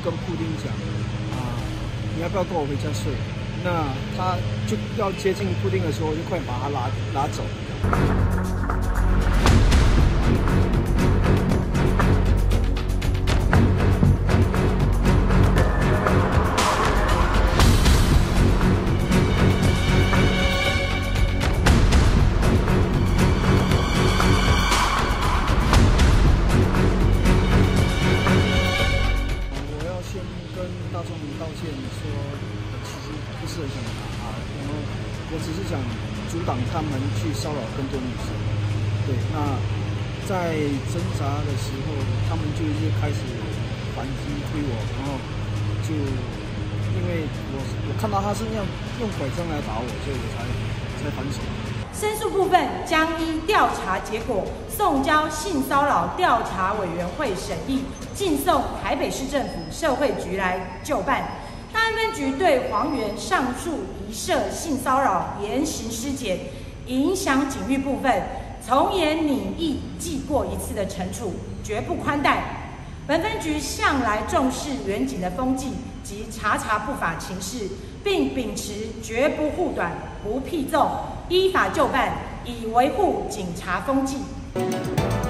跟布丁讲你要不要跟我回家睡？那他就要接近布丁的时候，就快点把他拉走。大众道歉说，其实不是很想打我只是想阻挡他们去骚扰更多女生。对，那在挣扎的时候，他们就是开始反击推我，然后就因为我看到他是那样用拐杖来打我，所以我才反手。 申诉部分将依调查结果送交性骚扰调查委员会审议，进送台北市政府社会局来就办。大安分局对黄源上述疑涉性骚扰言行失检、影响警誉部分，从严拟议记过一次的惩处，绝不宽待。本分局向来重视员警的风纪及查不法情事，并秉持绝不护短、不僻纵，依法就办，以维护警察风纪。